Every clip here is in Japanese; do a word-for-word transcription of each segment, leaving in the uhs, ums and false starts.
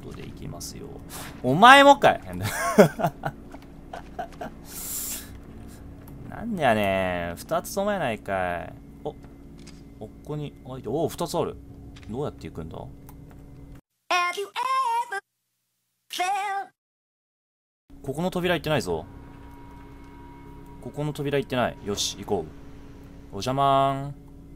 ことでいきますよ。お前もかいなんでやねん。二つともやないかい。お、お、ここに、あ、お、二つある。どうやって行くんだ？ここの扉行ってないぞ。ここの扉行ってない。よし、行こう。おじゃまーん。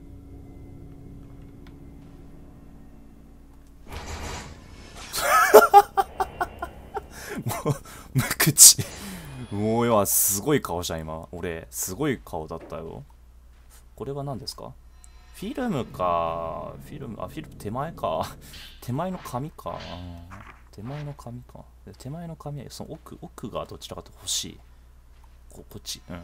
もう、無口。もう今、すごい顔した今。俺、すごい顔だったよ。これは何ですか？フィルムか。フィルム、あ、フィルム手前か。手前の紙か。手前の紙か。手前の紙は、その奥、奥がどちらかと欲しい。こ、こっち。うん。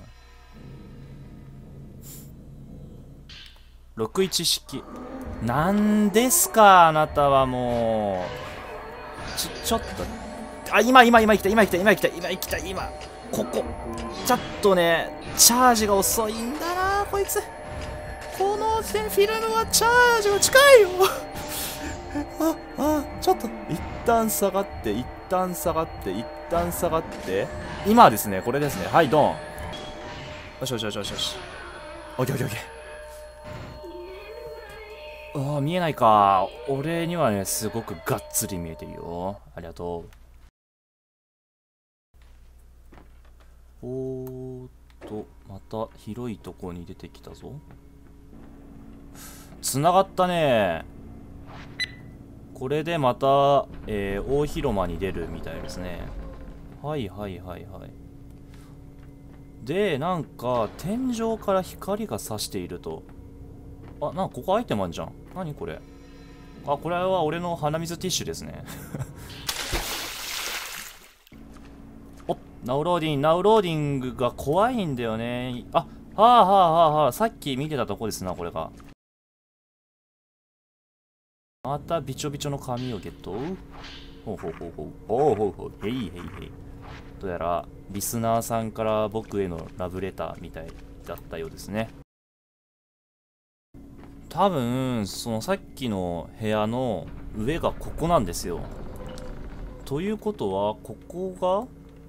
ろくいち式。なんですかあなたはもう。ちょ、ちょっと。あ、今、今、今来た、今来た、今来た、今来た、今。ここ。ちょっとね、チャージが遅いんだな、こいつ。このフィルムはチャージが近いよ。あ、あ、ちょっと。一旦下がって、一旦下がって、一旦下がって。今ですね、これですね。はい、ドン。よしよしよしよしよし。オッケーオッケーオッケー。ああ、見えないか。俺にはね、すごくがっつり見えてるよ。ありがとう。おーっと、また広いとこに出てきたぞ。つながったね。これでまた、えー、大広間に出るみたいですね。はいはいはいはい。で、なんか、天井から光が差していると。あ、なんかここアイテムあんじゃん。何これ。あ、これは俺の鼻水ティッシュですね。お、ナウローディング、ナウローディングが怖いんだよね。あ、はあはあはあはあ、さっき見てたとこですな、これが。またびちょびちょの紙をゲット。ほうほうほうほう。ほうほうほう。へいへいへい。どうやら、リスナーさんから僕へのラブレターみたいだったようですね。多分、そのさっきの部屋の上がここなんですよ。ということは、ここ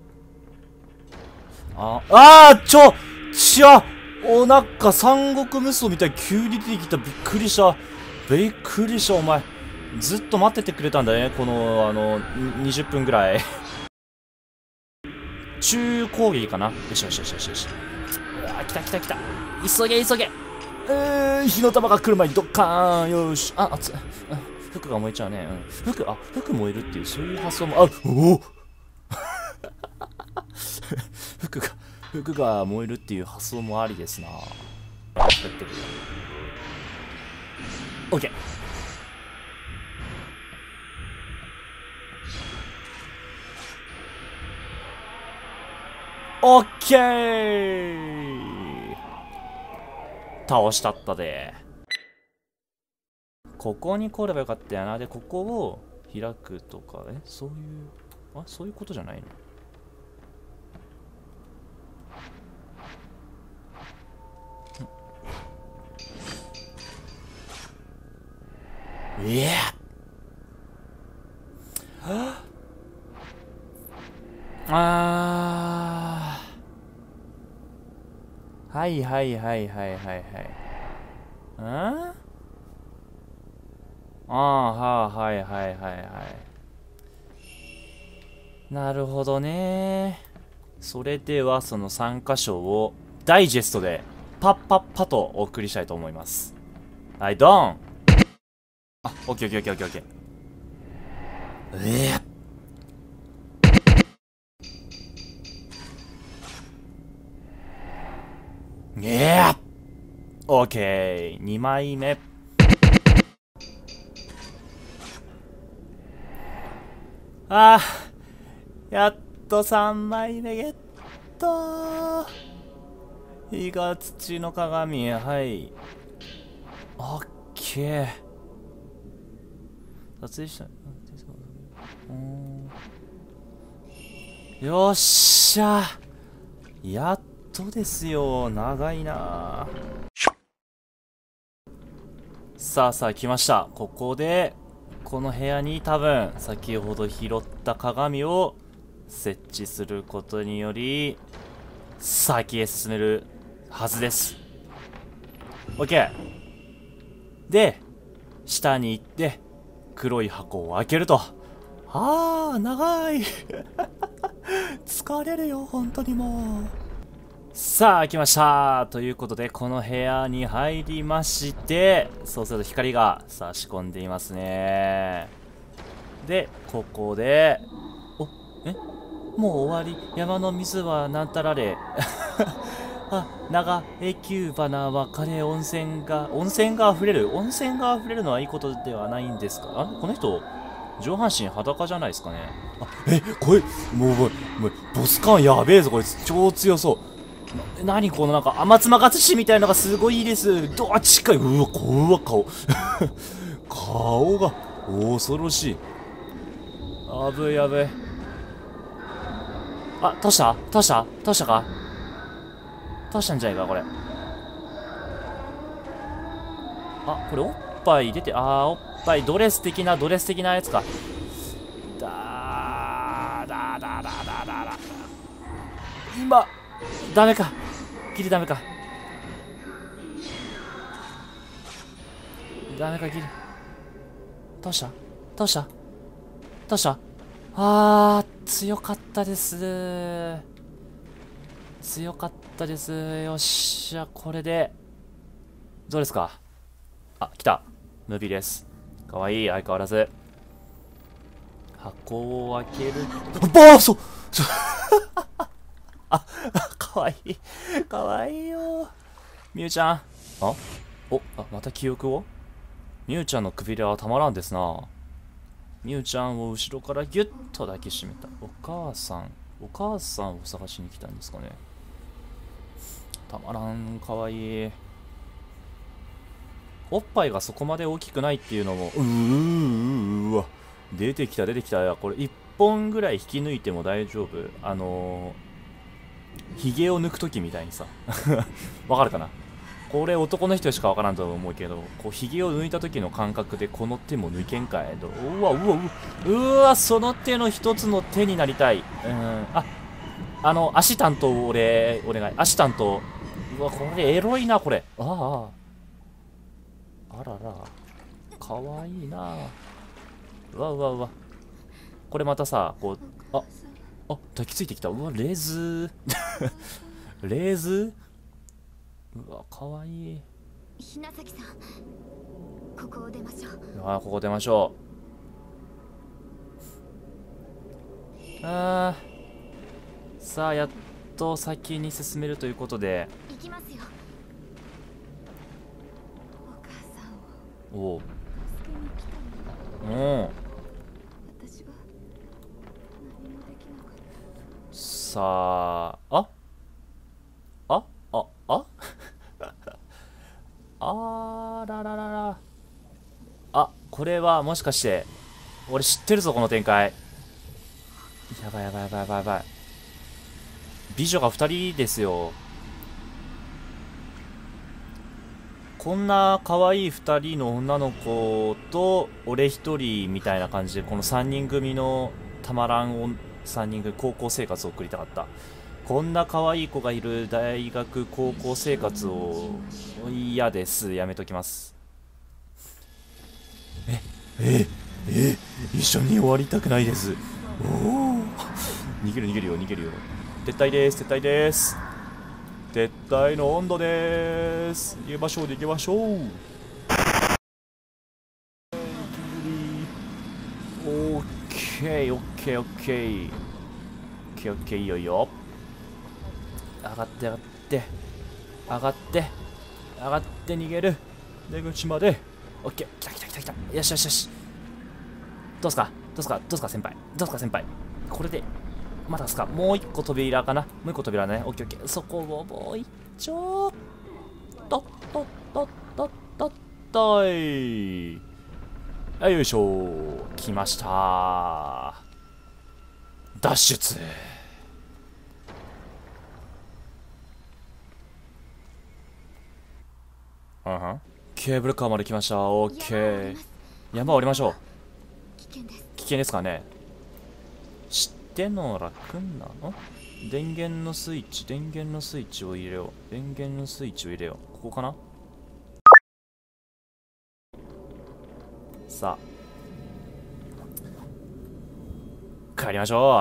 が、あ、あーちょちゃお、なんか三国無双みたいに急に出てきた。びっくりした。びっくりした、お前。ずっと待っててくれたんだね、この、あの、にじゅっぷんぐらい。中攻撃かな。よしよしよしよしよし。うわ、来た来た来た。急げ急げ。うーん、火の玉が来る前にドッカーン。よし。あ、熱い。服が燃えちゃうね。うん。服、あ、服燃えるっていう、そういう発想も、あ、おお服が、服が燃えるっていう発想もありですな。オッケー。オッケー。倒したったで。ここに来ればよかったよな。で、ここを開くとか、え、そういう、あ、そういうことじゃないの？いや、あー、はいはいはいはいはいはい。んああ、はあ、はいはいはいはい。なるほどね。それではそのさん箇所をダイジェストでパッパッパとお送りしたいと思います。はい、ドン。あ、オッケーオッケーオッケーオッケーオッケー。ええー。ええー。オッケー。にまいめ。あー。やっとさんまいめゲット。火が土の鏡。はい。オッケー。撮影した。よっしゃ。やっとですよ。長いな。さあさあ来ました。ここでこの部屋に多分先ほど拾った鏡を設置することにより先へ進めるはずです。 OK で下に行って黒い箱を開けると。あー長い疲れるよ本当にもう。さあ開きましたということで、この部屋に入りまして、そうすると光が差し込んでいますね。でここで、おえもう終わり。山の水はなんたられあ、長永久花は枯れ、温泉が温泉が溢れる。温泉が溢れるのはいいことではないんですか。あ、この人上半身裸じゃないですかね。あ、え、これもうもうもうボス感やべえぞこいつ。超強そう。な、何このなんか天妻勝志みたいなのがすごいいいです。どあ近い。うわ怖っ顔顔が恐ろしい。あぶいやぶい。あ、倒した倒した倒したか倒したんじゃないかこれ。あ、これおっぱい出て、あーおっぱいドレス的なドレス的なやつか。だーだーだーだーだーだーだー今ダメかギリダメかダメかギリ。倒した倒した倒した。あー強かったです。強かったです。よっしゃこれでどうですか。あ、来たムビです。かわいい相変わらず。箱を開ける。バーソあ、かわいいかわいいよみゆちゃん。あおあまた記憶を。みゆちゃんのくびれはたまらんですな。みゆちゃんを後ろからギュッと抱きしめた。お母さんお母さんを探しに来たんですかね。たまらんかわいい。おっぱいがそこまで大きくないっていうのも、うーうわ出てきた出てきた。これいっぽんぐらい引き抜いても大丈夫。あのー、ひげを抜くときみたいにさわかるかな。これ男の人しかわからんと思うけど、こうひげを抜いた時の感覚でこの手も抜けんかい。うわうわうわうわ、その手の一つの手になりたい。うん、ああの足担当俺お願い。足担当。うわこれエロいなこれ。あああららかわいいな。うわうわうわこれまたさこう、ああ抱きついてきた。うわレーズレーズうわかわいい。 ひなさきさん、ここを出ましょう。 ああここ出ましょう。ああさあやっと先に進めるということで行きますよ。お母さんおおを助けに来たのにうん私は何もできなかった。 さああああああーらららら。あこれはもしかして俺知ってるぞこの展開。やばいやばいやばいやばいやばい。美女がふたりですよ。こんな可愛いふたりの女の子と俺ひとりみたいな感じで、このさんにん組のたまらんさんにん組高校生活を送りたかった。こんな可愛い子がいる大学高校生活を嫌です。やめときます。えええ一緒に終わりたくないです。おお逃げる逃げるよ逃げるよ。撤退です撤退です。撤退の温度です。逃げましょう逃げましょう。オッケーオッケーオッケーオッケーオッケーいいよいいよ。上がって上がって上がって上がって逃げる。出口までオッケー。来た来た来た来た。よしよしよし。どうすかどうすかどうすか先輩どうすか先輩。これでまだすか。もう一個扉かな。もう一個扉ね。オッケーオッケー。そこをもう一丁とっとっとっとっとっとい。はいよいしょ来ました。脱出。うんうんケーブルカーまで来ました。オッケー。山降りましょう。 険です。 危険ですかね。知っての楽なの？電源のスイッチ、電源のスイッチを入れよう。電源のスイッチを入れよう。ここかな？さあ帰りましょう。 お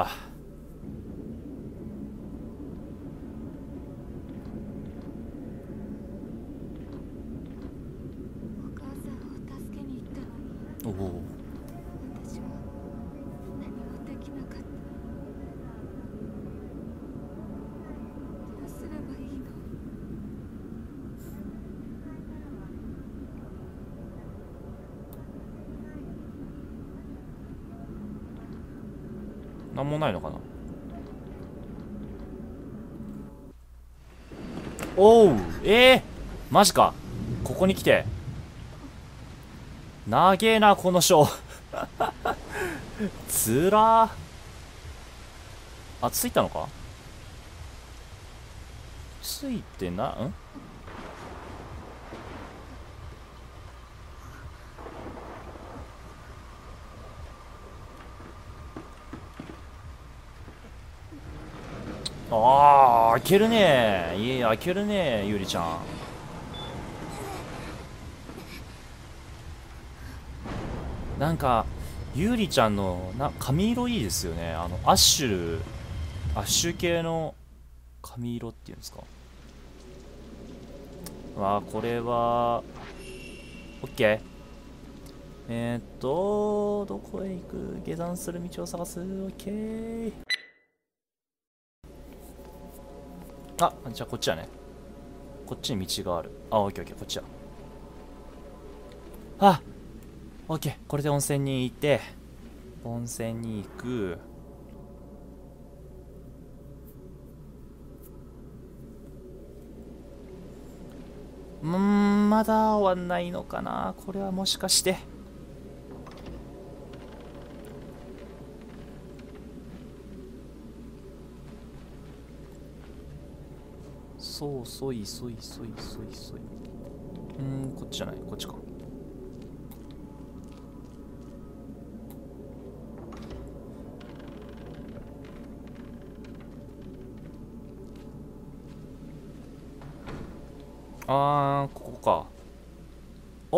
母さんを助けに行ったのに、 おお、 私は何もできなかった。どうすればいいの？ なんもないのかな。おう、えー、マジか。ここに来て長えなこのショーつらー。あ、ついたのか。ついてな、んああ、開けるね。いや、開けるね、ゆりちゃん。なんか、ゆりちゃんのな髪色いいですよね。あの、アッシュル、アッシュ系の髪色っていうんですか。わあ、これは、オッケー。えー、っと、どこへ行く？下山する道を探す。オッケー。あ、じゃあこっちやね。こっちに道がある。あ、オッケーオッケー、こっちや。あ、オッケー。これで温泉に行って、温泉に行く。うーん、まだ終わんないのかな。これはもしかして。そうそいそいそいそいそい。うーん、こっちじゃない、こっちか。あー、ここか。お、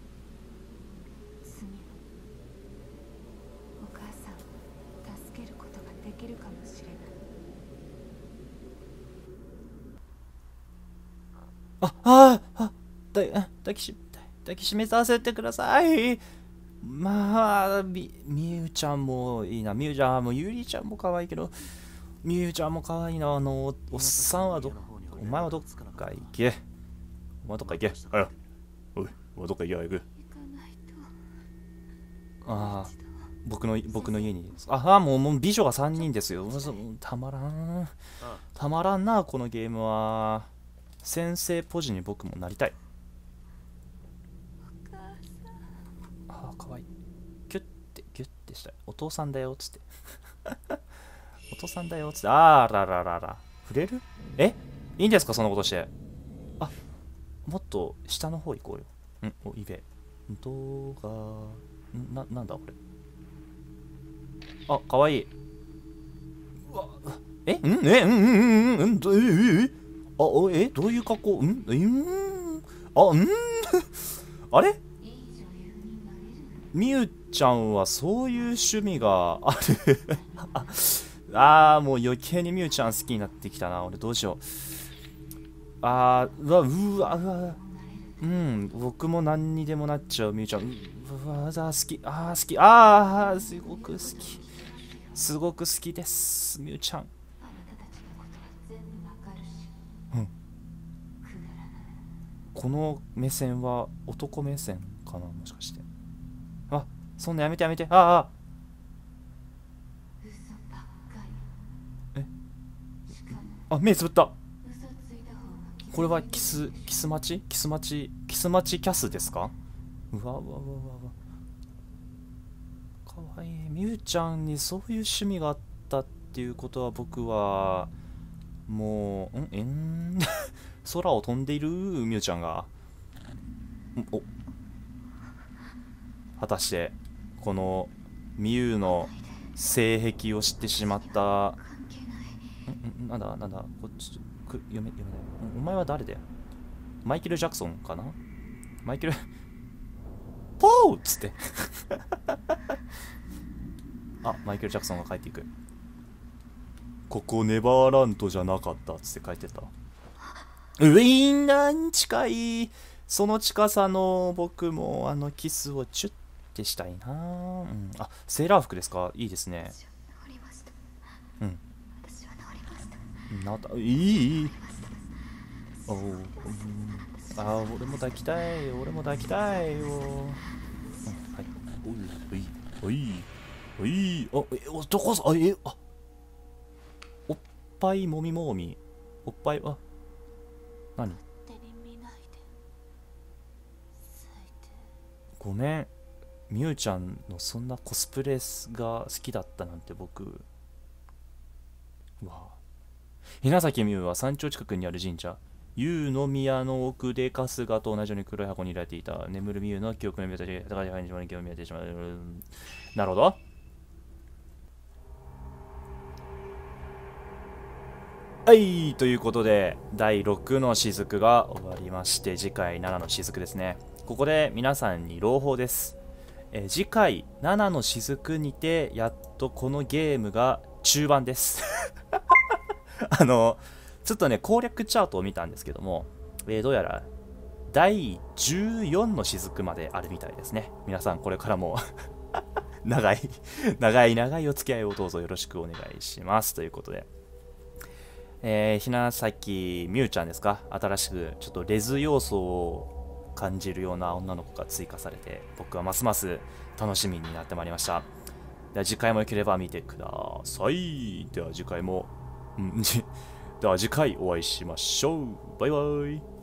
スミノ、お母さんを助けることができるかもしれない。 あ、あー、あ、だ、あ抱きし、抱きしめさせてください。まあ、み、みゆちゃんもいいな。みゆちゃんも、ゆりちゃんも可愛いけど、みゆちゃんも可愛いな。あの、おおっさんはど、お前はどっか行け。お前どっか行け。あや。おい、お前どっか行け、早く。 行かないと。 ああ、僕の、僕の家に。ああ、もう、もう美女がさんにんですよ。たまらん。たまらんな、このゲームは。先生ポジに僕もなりたい。 お母さん。 ああ、かわいい。ギュッて、ギュッてしたい。お父さんだよ、つって。お父さんだよ、つって。あーらららら。触れる？え、いいんですか、そんなことして。あ、もっと下の方行こうよ。ん、お、いべ。動画。んな、なんだこれ。あ、かわいい。うわ、えんえうんうんうんうんどえええあ、おえどういう格好んえんあ、んあれみゆちゃんはそういう趣味があるあー、もう余計にみゆちゃん好きになってきたな。俺どうしよう。あー、うわ、うわ、うわ、うん、僕も何にでもなっちゃうみゆちゃん。うわ、あー好き、あー好き、あーすごく好き。すごく好きです、みゆちゃん。うん。この目線は男目線かな、もしかして。あ、そんなやめてやめて。ああ。え、あ、目つぶった。これはキス、キス待ちキス待ち、キス待ちキャスですか？うわうわうわうわうわ。かわいい。みゆちゃんにそういう趣味があったっていうことは僕は、もう、んえん空を飛んでいるみゆちゃんが。んお、果たして、このミユの性癖を知ってしまった。んんなんだなんだこっちく読め読めない。お前は誰だよ。マイケル・ジャクソンかな。マイケルポーっつってあ、マイケル・ジャクソンが帰っていく。ここネバーランドじゃなかったっつって書いてた。ウィーンラン近い。その近さの僕もあのキスをチュッてしたいな、うん、あ、セーラー服ですか。いいですね。うん。なったいいいいおう、うん、あ、俺も抱きたい。俺も抱きたいよ、うん、はい。おいおいおいおい。あ、え、男さん、あ、え、あ、おっぱいもみもみ。おっぱい、あ、何。ごめん、みゆちゃんのそんなコスプレが好きだったなんて僕。うわ。ひなさきみゆは山頂近くにある神社、竜の宮の奥で春日と同じように黒い箱に入れられていた。眠るみゆの記憶の見たち、高い範囲に気を見えてしまう。なるほど。はい、ということでだいろくの雫が終わりまして、次回ななの雫ですね。ここで皆さんに朗報です。え次回ななの雫にてやっとこのゲームが中盤ですあのちょっとね攻略チャートを見たんですけども、えー、どうやらだいじゅうよんの雫まであるみたいですね。皆さんこれからも長い長い長いお付き合いをどうぞよろしくお願いしますということで、えー、ひなさきみゆちゃんですか。新しくちょっとレズ要素を感じるような女の子が追加されて、僕はますます楽しみになってまいりました。では次回もよければ見てください。では次回も、うん、では次回お会いしましょう。バイバイ。